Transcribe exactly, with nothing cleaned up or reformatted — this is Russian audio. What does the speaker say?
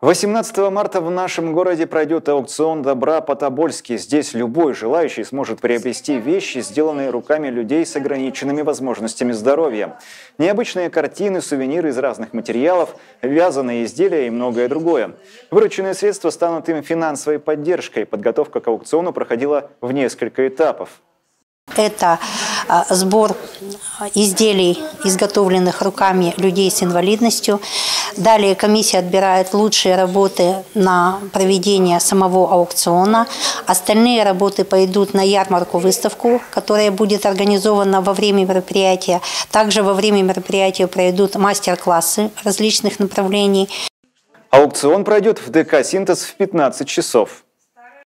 восемнадцатого марта в нашем городе пройдет аукцион добра по-тобольски. Здесь любой желающий сможет приобрести вещи, сделанные руками людей с ограниченными возможностями здоровья. Необычные картины, сувениры из разных материалов, вязаные изделия и многое другое. Вырученные средства станут им финансовой поддержкой. Подготовка к аукциону проходила в несколько этапов. Это сбор изделий, изготовленных руками людей с инвалидностью. Далее комиссия отбирает лучшие работы на проведение самого аукциона. Остальные работы пойдут на ярмарку-выставку, которая будет организована во время мероприятия. Также во время мероприятия пройдут мастер-классы различных направлений. Аукцион пройдет в ДК «Синтез» в пятнадцать часов.